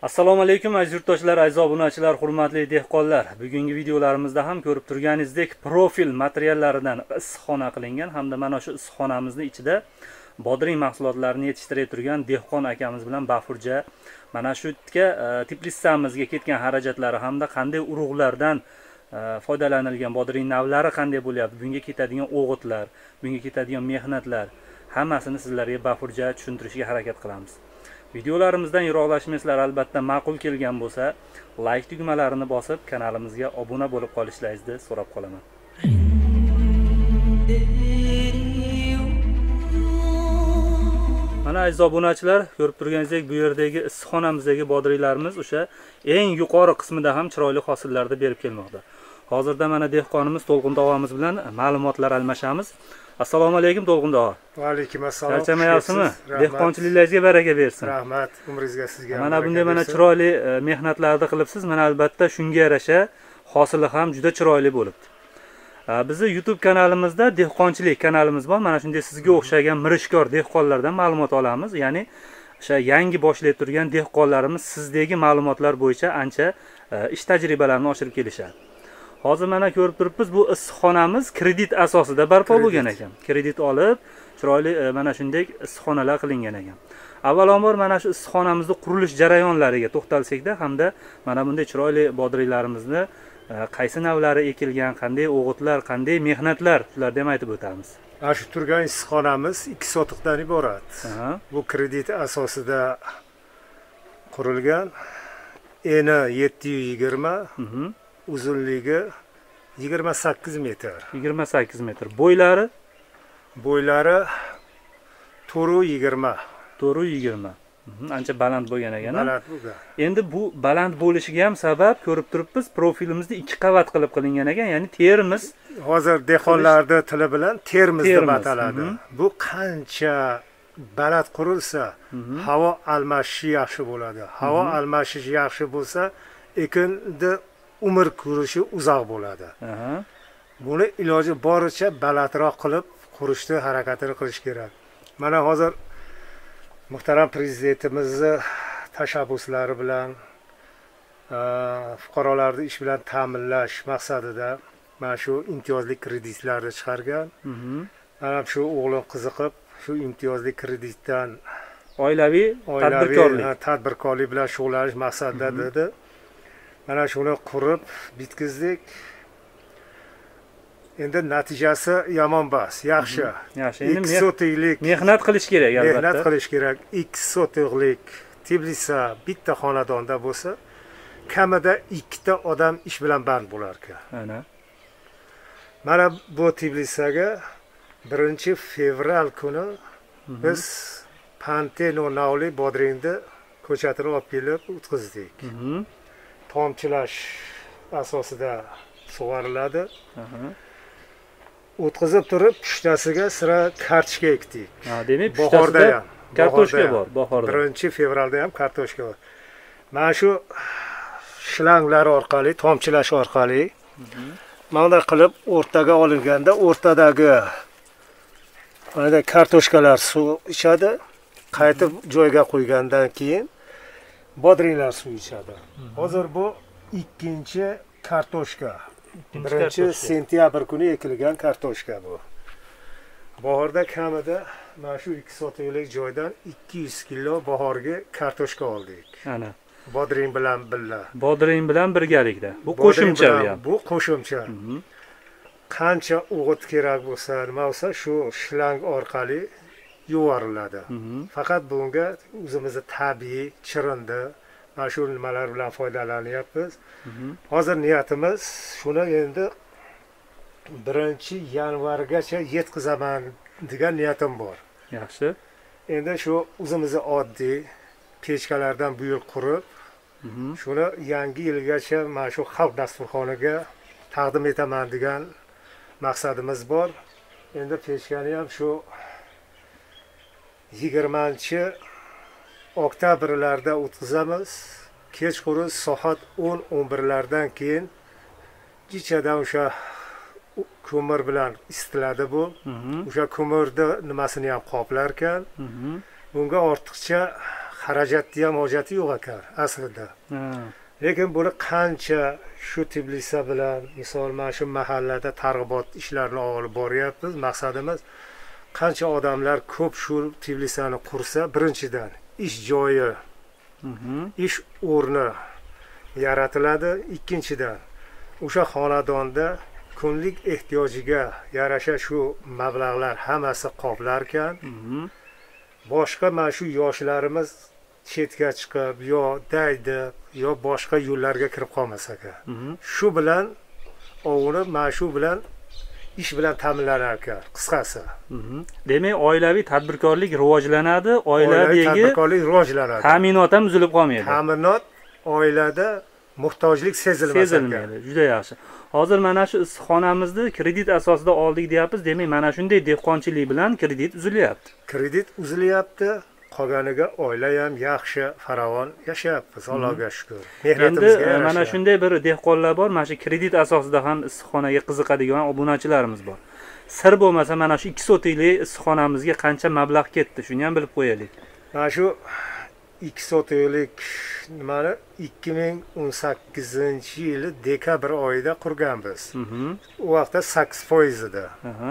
Assalomu alaykum aziz yurtdoshlar, aziz obunachilar, hurmatli dehqonlar. Bugungi videolarimizda ham ko'rib turganingizdek profil materiallaridan issiqxona qilingan hamda mana shu issiqxonamizni ichida bodring mahsulotlarini yetishtirib turgan dehqon akamiz bilan bafurja mana shu Tbilisi'mizga ketgan xarajatlari hamda qanday urug'lardan foydalanilgan, bodring navlari qanday bo'lyapti, bunga ketadigan o'g'itlar, bunga ketadigan mehnatlar hammasini sizlarga bafurja tushuntirishga harakat qilamiz. Videolarimizdan yiroqlashmaysizlar, albatta ma'qul kelgan bo'lsa, like tugmalarini bosib, kanalimizga obuna bo'lib qolishlaringizni so'rab qolaman. Mana aziz obunachilar, ko'rib turganingizdek, bu yerdagi issiqxonamizdagi bodringlarimiz o'sha eng yuqori qismida ham chiroyli hosillarni berib kelmoqda. Hozirda mana dehqonimiz To'lqin tog'amiz bilan ma'lumotlar almashamiz. Assalomu alaykum To'lqin tog'a. Va alaykum assalom. Charchamayapsizmi? Dehqonchiliklaringizga baraka bersin. Rahmat, umringizga sizga. Mana bunday mana chiroyli mehnatlarni qilibsiz. Mana albatta shunga yarasha hosili ham juda chiroyli bo'libdi. Bizni YouTube kanalimizda dehqonchilik kanalimiz bor. Mana shunday sizga o'xshagan mirishkor dehqonlardan ma'lumot olamiz. Ya'ni o'sha yangi boshlayib turgan dehqonlarimiz sizdagi ma'lumotlar bo'yicha ancha ish tajribalarini oshirib kelishadi. Hozir mana ko'rib turibmiz, bu issiqxonamiz kredit asosida barpo bo'lgan ekan. Kredit olib, chiroyli mana shunday issiqxonalar qilingan ekan. Avvalambor mana shu issiqxonamizning qurilish jarayonlariga to'xtalsak-da, hamda mana bunday chiroyli bodringlarimizni qaysi navlari ekilgan, qanday o'g'itlar, qanday mehnatlar, shularni ham aytib o'tamiz. Mana shu turgan issiqxonamiz 2 sotiqdan iborat. Bu kredit asosida qurilgan. Eni 720, uzunligi 28 metr. 28 metr. Bo'ylari? Bo'ylari 420. 420. Ancha baland bo'lgan ekan. Baland bo'lgan. Endi bu baland bo'lishiga ham sabab ko'rib turibmiz, profilimizni 2 qavat qilib qilingan ekan, ya'ni termiz. Hozir dehqonlarning tili bilan termiz deb ataladi. Bu qancha baland qurilsa, havo almashishi yaxshi bo'ladi. Havo almashishi yaxshi bo'lsa, ekinni umr ko'rishi uzoq bo'ladi. Buni iloji boricha balandroq qilib qurishni harakatini qilish kerak. Mana hozir muhtaram prezidentimizning tashabbuslari bilan fuqarolarni ish bilan ta'minlash maqsadida mana shu imtiyozli kreditlarni chiqargan. Mana shu o'g'lim qiziqib, shu imtiyozli kreditdan oilaviy tadbirkorlik bilan shug'ullanish maqsadida dedi. Mana shuni qurib bitkizdik. Endi natijasi yomon emas, yaxshi. Yaxshi. Endi 2 sotiklik mehnat qilish kerak albatta. Mehnat qilish kerak. 2 sotiklik Tbilisi bitta xonadonda bo'lsa, kamida 2 ta odam ish bilan band bo'lar ekan. Mana bu Tbilisiga 1-fevral kuni biz Panteno navli bodringni ko'chatini olib kelib o'tkazdik. Tomchilash asosida sug'oriladi. O'tkazib turib, pushtasiga sira kartoshka ekdik. Demak, bahorda ham kartoshka bor, bahorda. 1-fevralda ham kartoshka bor. Mana shu shlanglar orqali, tomchilash orqali mana qilib o'rtaga olinganda, o'rtadagi mana kartoshkalar suv ichadi, qaytib joyga qo'ygandan keyin bodringlar suv ichadi. Hozir bu 2-chi kartoshka. 1-sentyabr kuni ekilgan kartoshka bu. Bahorda kamida mana shu 2 sotiklik joydan 200 kilo bahorgi kartoshka oldik. Ana. Bodring bilan birga. Bodring bilan birgalikda. Bu qo'shimcha bu ham. Bu qo'shimcha. Qancha o'g'it kerak bo'lsa, nima bo'lsa shu shlang orqali yuvoriladi. Faqat bunga o'zimizning tabiiy chirindi, mana shu nimalar bilan foydalanyapmiz. Hozir niyatimiz shuni endi 1-yanvargacha yetkazaman degan niyatim bor. Yaxshi. Endi shu o'zimizning oddiy pechkalardan bu yil qurib, shuni yangi yilgacha mana shu xalq dasturxoniga taqdim etaman degan maqsadimiz bor. Endi pechkani ham shu 20-oktyabrlarda o'tkazamiz. Kechqurun soat 10-11lardan keyin kechadan o'sha ko'mir bilan isitiladi bu. O'sha ko'mirni nimasini ham qoplar ekan. Bunga ortiqcha xarajatni ham hojati yo'q ekan aslida. Lekin buni qancha shu Tbilisi bilan, misol mana shu mahallada targ'ibot ishlarini olib boryapmiz. Maqsadimiz qancha odamlar ko'p shu Tbilisini qursa, birinchidan ish joyi, ish o'rni yaratiladi, ikkinchidan o'sha xonadonda kunlik ehtiyojiga yarasha shu mablag'lar hammasi qoplarkan, boshqa mana shu yoshlarimiz chetga chiqib yo daydi yo boshqa yo'llarga kirib qolmas ekan. Shu bilan ovunib, mana shu bilan ish bilan ta'minlanar ekan, qisqasi. Demak, oilaviy tadbirkorlik rivojlanadi, oiladagi tadbirkorlik rivojlanadi. Ta'minot ham uzilib qolmaydi. Ta'minot oilada muhtojlik sezilmas ekan. Juda yaxshi. Hozir mana shu issiqxonamizni kredit asosida oldik deyapmiz. Demak, mana shunday dehqonchilik bilan kredit uzilyapti. Kredit uzilyapti. Qolganiga oila ham yaxshi, farovon yashayapmiz, Allohga shukr. Mehnatimizga yarasha. Mana shunday bir dehqonlar bor, mana shu kredit asosida ham issiqxonaga qiziqadigan obunachilarimiz bor. Sir bo'lmasa, mana shu 2 sotiklik issiqxonamizga qancha mablag' ketdi, shuni ham bilib qo'yaylik. Mana shu 2 sotiklik nimani 2018-yili dekabr oyida qurganmiz. U vaqtda 8% edi.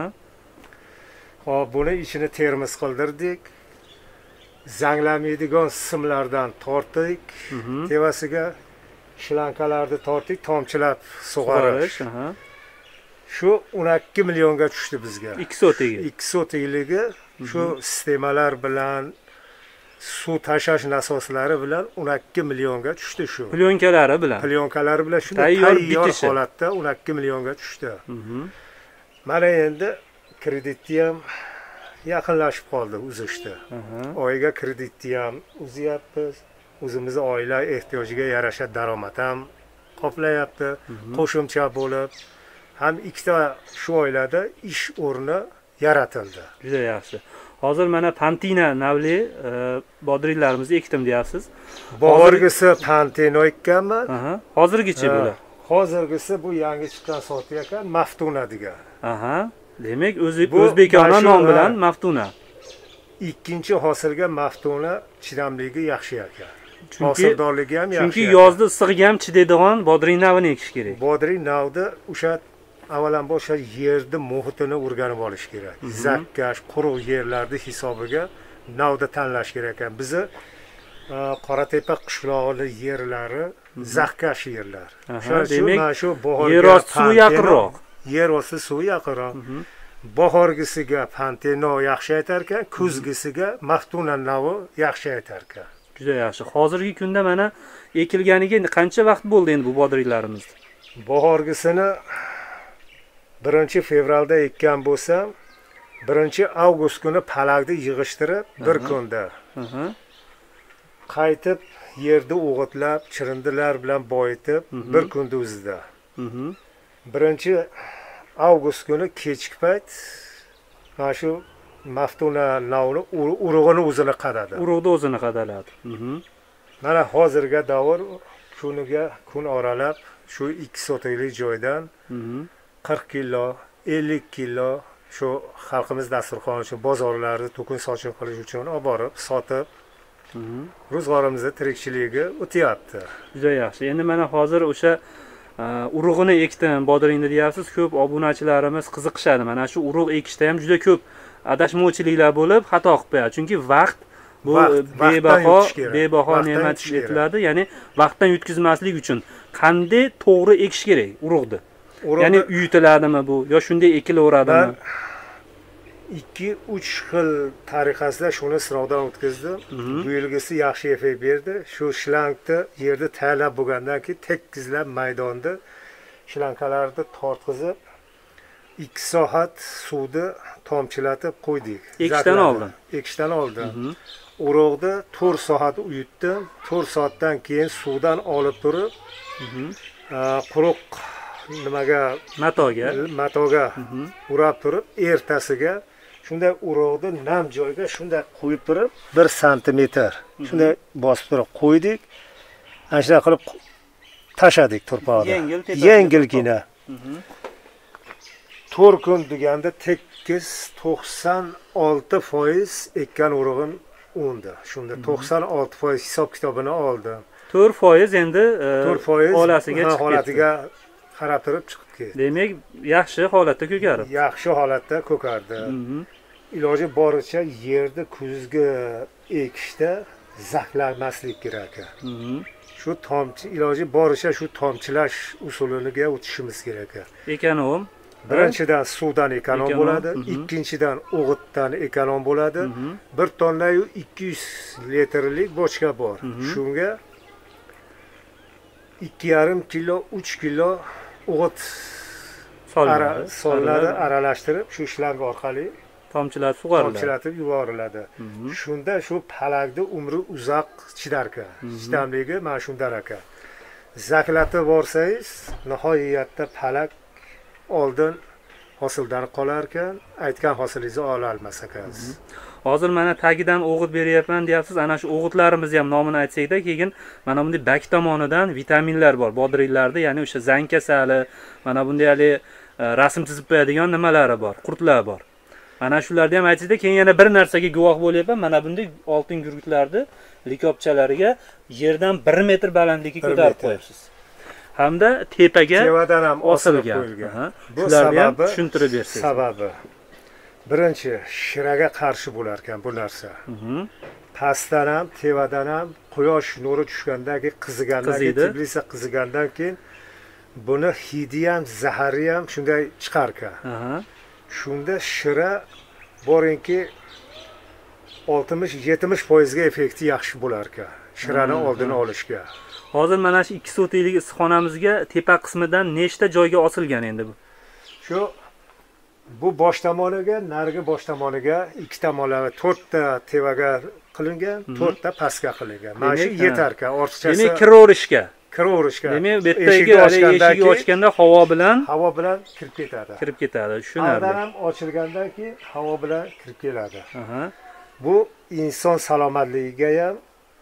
Hop, buni ichini termiz qildirdik. Zanglamaydigan simlardan tortdik, tevasiga shlankalarni tortdik, tomchilab sug'orish. Shu 12 millionga tushdi bizga. 2 sotiga. 2 sotikligi shu sistemalar bilan, suv tashash nasoslari bilan 12 millionga tushdi shu. Plyonkalari bilan. Plyonkalari bilan shunday tayyor holatda 12 millionga tushdi. Mana endi kreditni ham yaqinlashib qoldi, uzishdi. Oyiga kreditni ham uzyapmiz. O'zimizni oila ehtiyojiga yarasha daromad ham qoplayapti. Qo'shimcha bo'lib ham ikkita shu oilada ish o'rni yaratildi. Juda yaxshi. Hozir mana Pantina navli bodringlarimizni ekdim deyapsiz. Bahorgisi Pantino ekkanman. Hozirgichi bular. Hozirgisi bu yangi chiqqan sort ekan, Maftuna degan. Demak, o'zbekona nom bilan Maftuna. Ikkinchi hosilga Maftuna chidamligi yaxshi ekan. Hosildorligi ham yaxshi. Chunki yozda issiqga ham chidaydigan bodring navini ekish kerak. Bodring navda o'sha avvalambor o'sha yerni muhitini o'rganib olish kerak. Zakkash, quruq yerlarni hisobiga navda tanlash kerak ekan. Bizni Qoratepa qishlog'i yerlari zakkash yerlar. Demak, shu bahorga yer osti suvi yaqinroq. Yer osti suvi yaqinroq. Bahorgisiga Panteno yaxshi aytar ekan, kuzgisiga Maftuna navi yaxshi aytar ekan. Juda yaxshi. Hozirgi kunda mana ekilganiga qancha vaqt bo'ldi endi bu bodringlarimiz? Bahorgisini 1-fevralda ekkan bo'lsam, 1-avgust kuni palakni yig'ishtirib, bir kunda qaytib yerni o'g'itlab, chirindilar bilan boyitib, bir kunda o'zida. 1-avgust kuni kechki payt mana shu Maftuna navni urug'ini o'zini qadadi. Urug'ni o'zini qadaladi. Mana hozirga davr kuniga kun oralab shu 2 sotiklik joydan 40 kilo, 50 kilo shu xalqimiz dasturxon uchun bozorlarda to'kin sochin qilish uchun olib borib, sotib ro'zg'orimizni tirikchiligi o'tyapti. Juda yaxshi. Endi mana hozir o'sha urug'ini ekdim, bodringni deyapsiz, ko'p obunachilarimiz qiziqishadi. Mana shu urug' ekishda ham juda ko'p adashmovchiliklar bo'lib, xato qilib qo'yadi. Chunki vaqt bu bebaho ne'mat etiladi. Ya'ni vaqtdan yutkazmaslik uchun qanday to'g'ri ekish kerak urug'ni? Ya'ni uyutiladimi bu yo shunday ekilaveradimi? 2-3 xil tariqasida shuni sinovdan o'tkazdim. Bu yilgisi yaxshi effekt berdi. Shu shlankni yerda tayyorlab bo'lgandan keyin tekizlab maydonda shlankalarni tortqizib 2 soat suvni tomchilatib qo'ydik. Ekishdan oldin. Urug'ni 4 soat uyutdim. 4 soatdan keyin suvdan olib turib, quruq matoga urab turib, ertasiga shunday urug'ni nam joyga shunday qo'yib turib 1 santimetr shunday bosib turib qo'ydik. Ana shunday qilib tashadik turpoqni. Yengilgina. 4 kun deganda tekis 96% ekkan urug'im undi. Shunda 96% hisob kitobini oldim. 4% endi 4% holasiga chiqib ketdi. holatiga qarab turib chiqib ketdi. Demak, yaxshi holatda ko'karib. Yaxshi holatda ko'kardi. Iloji boricha yerni kuzga ekishda zaxlamaslik kerak. Shu tomchi iloji boricha shu tomchilash usuliga o'tishimiz kerak. Ekonom. Birinchidan suvdan ekonom bo'ladi, ikkinchidan o'g'itdan ekonom bo'ladi. 1 tonna 200 litrlik bochka bor. Shunga 2,5 kilo, 3 kilo o'g'it solinadi, aralashtirib shu shlang orqali tomchilatib yuboriladi. Shunda shu palakni umri uzoq chidarkan. Chidamligi mana shundan ekan. Zaklatib borsangiz, nihoyatda palak oldin hosildan qolar ekan, aytgan hosilingizni ola olmas ekansiz. Hozir mana tagidan o'g'it beryapman deyapsiz. Ana shu o'g'itlarimizni ham nomini aytsak-da, keyin mana bunday bak tomonidan vitaminlar bor. Bodringlarda, ya'ni o'sha zang kasali, mana bunday hali rasm chizib qo'yadigan nimalari bor, qurtlar bor. Mana shularni ham aytsak-da, keyin yana bir narsaga guvoh bo'lyapman. Mana bunday oltin gurgutlarni likopchalariga yerdan 1 metr balandlikka ko'tarib qo'yibsiz. Hamda tevadan ham osilgan. Shularni ham tushuntirib bersangiz. Sababi birinchi shiraga qarshi bo'lar ekan bu narsa. Pastdan ham, tevadan ham quyosh nuri tushgandagi qizigandan keyin buni hidi ham, zahari ham shunday chiqar ekan. Shunda shira boringki 60-70% ga effekti yaxshi bo'lar ekan. Shirani oldini olishga. Hozir mana shu 2 sotiklik issiqxonamizga tepa qismidan nechta joyga osilgan endi bu? Bu bosh tomoniga, narigi bosh tomoniga 2 tomonlama 4 ta tevaga qilingan, 4 ta pastga qilingan. Mana shu yetar ekan, ortiqchasi. Demak, kiraverishga. Demak, bu yerdagi eshigi ochganda havo bilan kirib ketadi. Kirib ketadi, tushunarli. Ham ochilgandan keyin havo bilan kirib keladi. Bu inson salomatligiga ham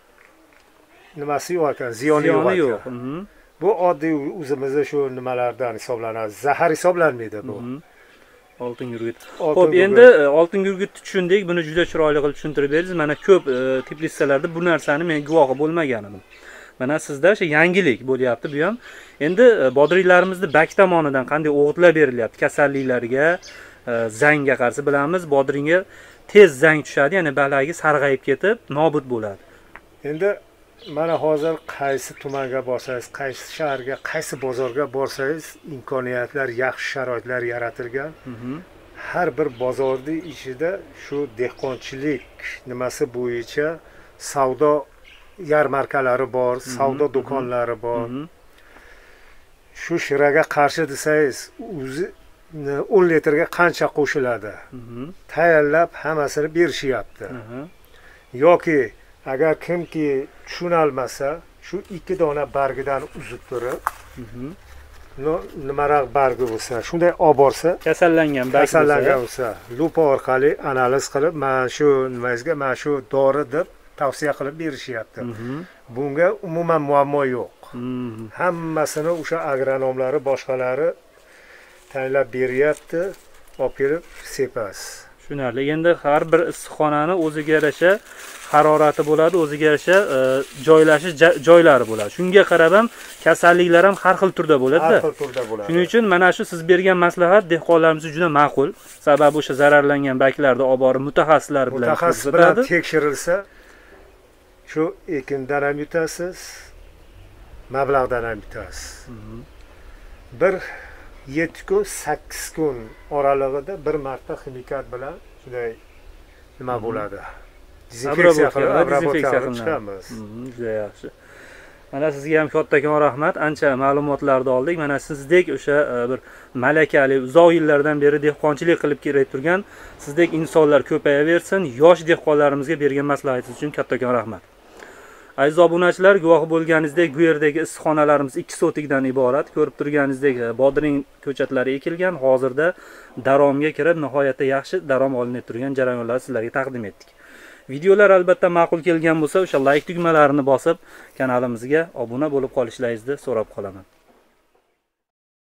nimasi yo'q ekan, ziyoni yo'q. Bu oddiy o'zimizda shu nimalardan hisoblanadi. Zahar hisoblanmaydi bu. Oltin gurgut. Xo'p, endi oltin gurgutni tushundik. Buni juda chiroyli qilib tushuntirib berdingiz. Mana ko'p Tbilisilarda bu narsani men guvohi bo'lmagan edim. Mana sizda o'sha yangilik bo'lyapti bu ham. Endi bodringlarimizni bak tomonidan qanday o'g'itlar berilyapti kasalliklarga, zangga qarshi bilamiz. Bodringga tez zang tushadi, ya'ni balagi sarg'ayib ketib, nobud bo'ladi. Endi mana hozir qaysi tumanga borsangiz, qaysi shaharga, qaysi bozorga borsangiz, imkoniyatlar, yaxshi sharoitlar yaratilgan. Har bir bozorning ichida shu dehqonchilik nimasi bo'yicha savdo yarmarkalari bor, savdo do'konlari bor. Shu shiraga qarshi desangiz, o'zi 10 litrga qancha qo'shiladi? Tayyorlab hammasini berishyapti. Yoki agar kimki tushunolmasa, shu 2 dona bargidan uzib turib, nimaroq bargi bo'lsa, shunday olib borsa, kasallangan bo'lsa, lupa orqali analiz qilib, mana shu nimangizga mana shu dori deb tavsiya qilib berishyapti. Bunga umuman muammo yo'q. Hammasini o'sha agronomlari, boshqalari tayyorlab beryapti, olib kelib sepasiz. Tushunarli. Endi har bir issiqxonani o'ziga yarasha harorati bo'ladi, o'ziga yarasha joylashish joylari bo'ladi. Shunga qarab ham kasalliklar ham har xil turda bo'ladi-da. Har xil turda bo'ladi. Shuning uchun mana shu siz bergan maslahat dehqonlarimiz uchun juda ma'qul. Sababi o'sha zararlangan baklarni olib borib mutaxassislar bilan tekshirilsa, shu ekindan ham yutasiz, mablag'dan ham yutasiz. Bir 7 kun, 8 kun oralig'ida bir marta ximikat bilan shunday nima bo'ladi? Dezinfeksiya qilib chiqamiz. Juda yaxshi. Mana sizga ham kattakon rahmat. Ancha ma'lumotlarni oldik. Mana sizdek o'sha bir malakali, uzoq yillardan beri dehqonchilik qilib kelib turgan sizdek insonlar ko'payaversin. Yosh dehqonlarimizga bergan maslahatingiz uchun kattakon rahmat. Aziz obunachilar, guvohi bo'lganingizdek, bu yerdagi issiqxonalarimiz 2 sotikdan iborat. Ko'rib turganingizdek, bodring ko'chatlari ekilgan. Hozirda daromga kirib, nihoyatda yaxshi darom olinib turgan jarayonlarni sizlarga taqdim etdik. Videolar albatta ma'qul kelgan bo'lsa, o'sha like tugmalarini bosib, kanalimizga obuna bo'lib qolishlaringizni so'rab qolaman.